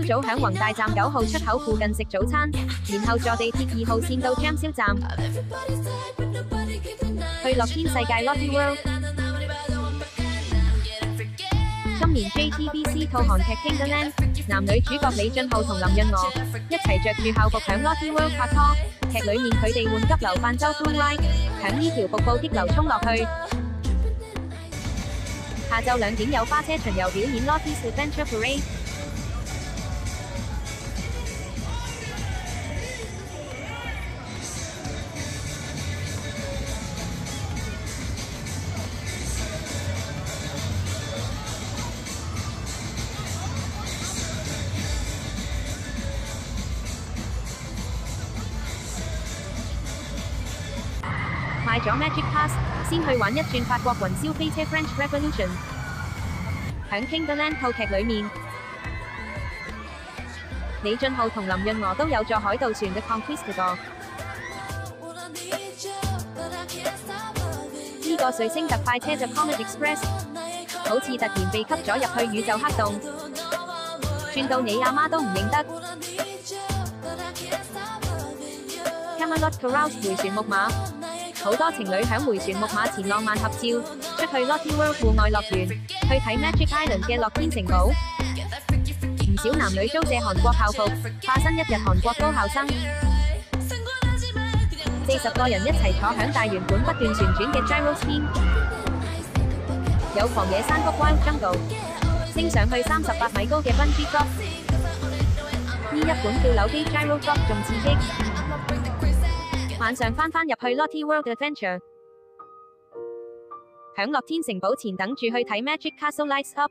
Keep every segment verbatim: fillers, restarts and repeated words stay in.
早響宏大站九號出口附近食早餐，然後坐地鐵二號線到將銷站，去樂天世界 Lotte World。今年 J T B C 套韓劇《Kinderland》，男女主角李俊浩同林潤娥一齊着住校服響 Lotte World 拍拖。劇裡面佢哋換急流泛舟 Blue Ride， 響呢條瀑布激流衝落去。下晝兩點有花車巡遊表演 Lotte's Adventure Parade。買咗 Magic Pass， 先去玩一轉法國雲霄飛車 French Revolution。響 Kinderland 套劇裡面，李俊浩同林潤娥都有坐海盜船嘅 Conquistador。呢個彗星特快車就 Comet Express， 好似突然被吸咗入去宇宙黑洞，轉到你阿媽都唔認得。Camelot Carouse 迴旋木馬。好多情侶響迴旋木馬前浪漫合照，出去 Lotte World 戶外樂園，去睇 Magic Island 嘅樂天城堡。唔少男女租借韓國校服，化身一日韓國高校生。四十個人一齊坐響大圓盤不斷旋轉嘅 Gyro Spin， 有狂野山谷 Wild Jungle， 升上去三十八米高嘅 Bungee Drop， 呢一款跳樓機 Gyro Drop 仲刺激。晚上返返入去 Lotte World Adventure， 響樂天城堡前等住去睇 Magic Castle Lights Up，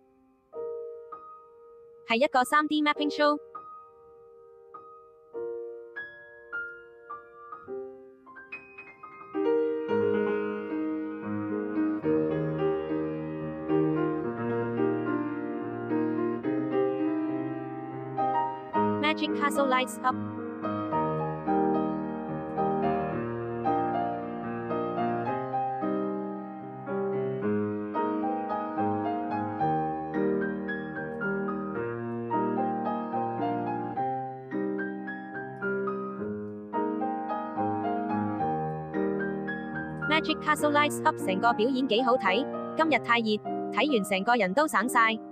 係一個 三 D mapping show。Magic Castle Lights Up。Magic Castle Lights Up 成個表演幾好睇，今日太熱，睇完成個人都省晒。